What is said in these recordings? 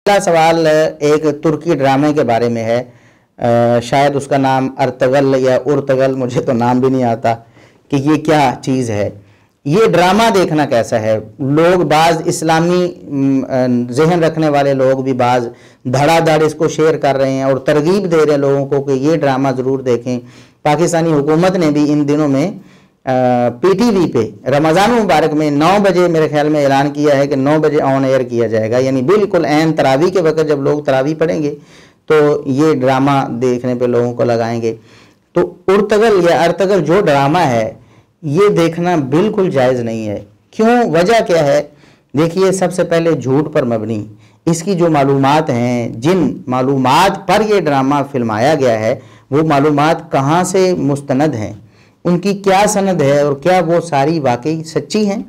पहला सवाल एक तुर्की ड्रामे के बारे में है। शायद उसका नाम अर्तगल या उर्तगल, मुझे तो नाम भी नहीं आता कि ये क्या चीज़ है। ये ड्रामा देखना कैसा है, लोग बाज़ इस्लामी जहन रखने वाले लोग भी बाज़ धड़ाधड़ इसको शेयर कर रहे हैं और तरगीब दे रहे हैं लोगों को कि ये ड्रामा ज़रूर देखें। पाकिस्तानी हुकूमत ने भी इन दिनों में PTV पे रमज़ान मुबारक में 9 बजे मेरे ख्याल में ऐलान किया है कि 9 बजे ऑन एयर किया जाएगा, यानी बिल्कुल ऐन तरावी के वक्त जब लोग तरावी पढ़ेंगे तो ये ड्रामा देखने पे लोगों को लगाएंगे। तो उर्तगल या अर्तगल जो ड्रामा है ये देखना बिल्कुल जायज़ नहीं है। क्यों, वजह क्या है? देखिए, सबसे पहले झूठ पर मबनी इसकी जो मालूमात हैं, जिन मालूमात पर ये ड्रामा फिल्माया गया है वो मालूमात कहाँ से मुस्तनद हैं, उनकी क्या सनद है और क्या वो सारी वाकई सच्ची हैं।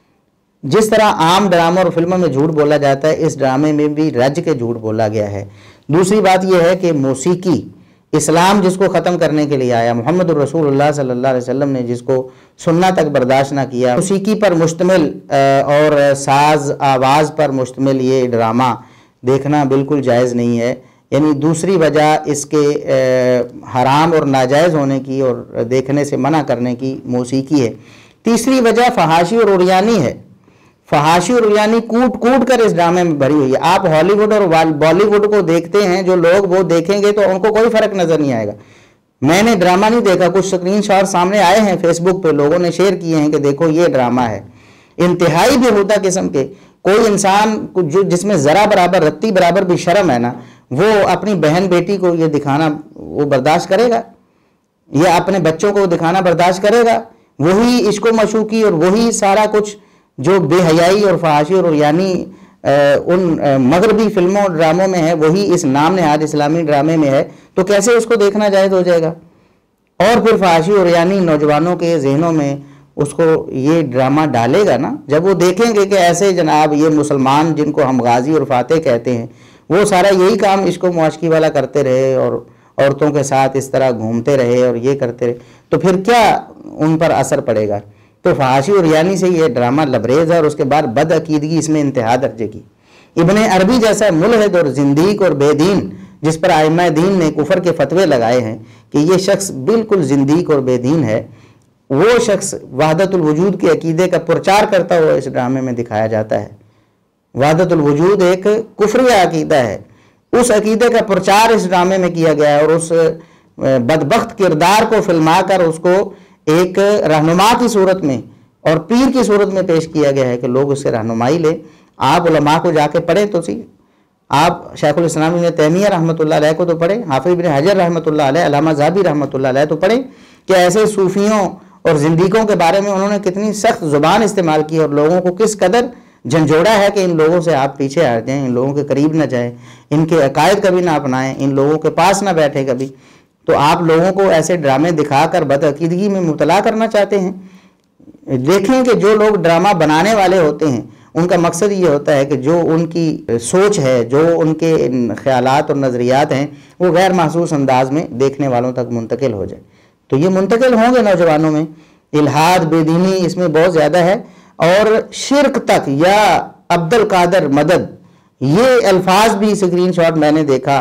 जिस तरह आम ड्रामा और फिल्मों में झूठ बोला जाता है, इस ड्रामे में भी रज के झूठ बोला गया है। दूसरी बात यह है कि मौसीकी, इस्लाम जिसको ख़त्म करने के लिए आया, मोहम्मद रसूलुल्लाह सल्लल्लाहु अलैहि वसल्लम ने जिसको सुनना तक बर्दाश्त ना किया, मौसीकी पर मुश्तमिल और साज आवाज़ पर मुश्तमिल ये ड्रामा देखना बिल्कुल जायज़ नहीं है। यानी दूसरी वजह इसके हराम और नाजायज़ होने की और देखने से मना करने की मौसीकी है। तीसरी वजह फहाशी और उरियानी है। फहाशी और उरियानी कूट कूट कर इस ड्रामे में भरी हुई है। आप हॉलीवुड और बॉलीवुड को देखते हैं, जो लोग वो देखेंगे तो उनको कोई फ़र्क नज़र नहीं आएगा। मैंने ड्रामा नहीं देखा, कुछ स्क्रीनशॉट सामने आए हैं फेसबुक पे, लोगों ने शेयर किए हैं कि देखो ये ड्रामा है। इंतहाई बेहुदा किस्म के, कोई इंसान जो जिसमें ज़रा बराबर रत्ती बराबर भी शर्म है ना, वो अपनी बहन बेटी को ये दिखाना वो बर्दाश्त करेगा? या अपने बच्चों को दिखाना बर्दाश्त करेगा? वही इश्को मशूकी और वही सारा कुछ जो बेहयाई और फहाशी और यानी उन मगरबी फिल्मों और ड्रामों में है, वही इस नाम नहाद इस्लामी ड्रामे में है, तो कैसे उसको देखना जायज़ हो जाएगा? और फिर फहाशी और यानी नौजवानों के जहनों में उसको ये ड्रामा डालेगा ना, जब वो देखेंगे कि ऐसे जनाब ये मुसलमान जिनको हम गाजी और फातेह कहते हैं, वो सारा यही काम इसको मुआशकी वाला करते रहे और औरतों के साथ इस तरह घूमते रहे और ये करते रहे, तो फिर क्या उन पर असर पड़ेगा? तो फहाशी और यानी से ये ड्रामा लबरेज है। और उसके बाद बदअकीदगी इसमें इंतहा दर्जे की। इब्ने अरबी जैसा मुल्हिद और जिंदीक और बेदीन, जिस पर आइम्मा दीन ने कुफर के फतवे लगाए हैं कि ये शख्स बिल्कुल जिंदीक और बेदीन है, वो शख्स वहदतुल वजूद के अकीदे का प्रचार करता हुआ इस ड्रामे में दिखाया जाता है। वहदतुल वजूद एक कुफरिया अकीदा है, उस अकीदे का प्रचार इस ड्रामे में किया गया है और उस बदबख्त किरदार को फिल्मा कर उसको एक रहनुमा की सूरत में और पीर की सूरत में पेश किया गया है कि लोग उससे रहनुमाई ले। आप उलमा को जाके पढ़े तो सी, आप शेखुल इस्लाम इब्न तैमिया रहमतुल्लाह अलैह को तो पढ़े, हाफिज इब्न हजर रहमतुल्लाह अलैह, अल्लामा ज़हाबी रहमतुल्लाह अलैह तो पढ़े कि ऐसे सूफियों और जिंदीकों के बारे में उन्होंने कितनी सख्त ज़ुबान इस्तेमाल की और लोगों को किस कदर झंझोड़ा है कि इन लोगों से आप पीछे हट जाएं, इन लोगों के करीब ना जाएं, इनके अकायद कभी ना अपनाएं, इन लोगों के पास ना बैठे कभी। तो आप लोगों को ऐसे ड्रामे दिखाकर बदअकीदगी में मुबतला करना चाहते हैं। देखें कि जो लोग ड्रामा बनाने वाले होते हैं उनका मकसद ये होता है कि जो उनकी सोच है, जो उनके ख्यालात और नज़रियात हैं, वो गैर महसूस अंदाज में देखने वालों तक मुंतकिल हो जाए। तो ये मुंतकिल होंगे नौजवानों में। इल्हाद, बेदीनी इसमें बहुत ज़्यादा है और शिरक तक या अब्दुल कादर मदद, ये अल्फाज भी स्क्रीन शॉट मैंने देखा।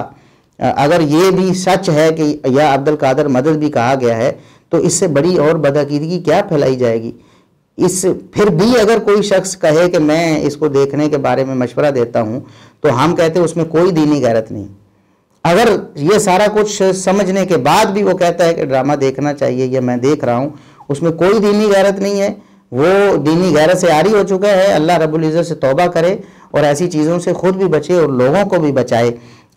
अगर ये भी सच है कि या अब्दुल कादर मदद भी कहा गया है तो इससे बड़ी और बदअकीदगी क्या फैलाई जाएगी। इस फिर भी अगर कोई शख्स कहे कि मैं इसको देखने के बारे में मशवरा देता हूँ तो हम कहते हैं उसमें कोई दीनी गैरत नहीं। अगर ये सारा कुछ समझने के बाद भी वो कहता है कि ड्रामा देखना चाहिए या मैं देख रहा हूँ, उसमें कोई दीनी गैरत नहीं है, वो दीनी गैरत से आरी हो चुका है। अल्लाह रब्बुल इज़्ज़त से तौबा करे और ऐसी चीज़ों से खुद भी बचे और लोगों को भी बचाए।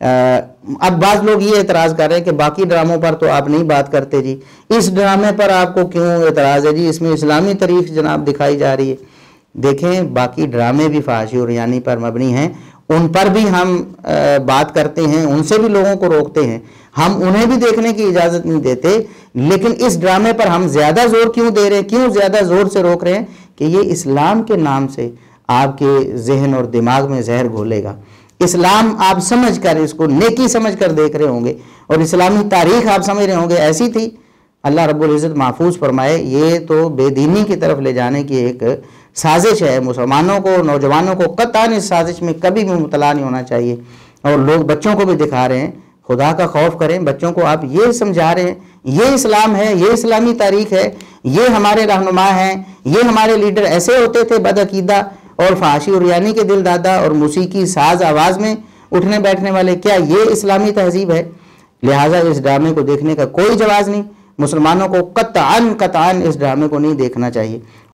अब बाज़ लोग ये एतराज़ कर रहे हैं कि बाकी ड्रामों पर तो आप नहीं बात करते जी, इस ड्रामे पर आपको क्यों एतराज़ है जी, इसमें इस्लामी तारीख जनाब दिखाई जा रही है। देखें, बाकी ड्रामे भी फहाशी और यानी पर मबनी हैं, उन पर भी हम बात करते हैं, उनसे भी लोगों को रोकते हैं, हम उन्हें भी देखने की इजाज़त नहीं देते। लेकिन इस ड्रामे पर हम ज़्यादा ज़ोर क्यों दे रहे हैं, क्यों ज़्यादा ज़ोर से रोक रहे हैं कि ये इस्लाम के नाम से आपके जहन और दिमाग में जहर घोलेगा। इस्लाम आप समझ कर, इसको नेकी समझ कर देख रहे होंगे और इस्लामी तारीख आप समझ रहे होंगे ऐसी थी। अल्लाह रब्बुल इज़्ज़त महफूज फरमाए, ये तो बेदीनी की तरफ ले जाने की एक سازش ہے. مسلمانوں کو، نوجوانوں کو قطعاً اس سازش میں کبھی بھی مبتلا نہیں ہونا چاہیے. اور لوگ بچوں کو بھی دکھا رہے ہیں. خدا کا خوف کریں. بچوں کو آپ یہ سمجھا رہے ہیں یہ اسلام ہے، یہ اسلامی تاریخ ہے، یہ ہمارے رہنما ہیں، یہ ہمارے لیڈر ایسے ہوتے تھے بد عقیدہ اور فحاشی اور یعنی کے دل دادا اور موسیقی ساز آواز میں اٹھنے بیٹھنے والے. کیا یہ اسلامی تہذیب ہے؟ لہٰذا اس ڈرامے کو دیکھنے کا کوئی جواز نہیں. مسلمانوں کو قطعاً اس ڈرامے کو نہیں دیکھنا چاہیے.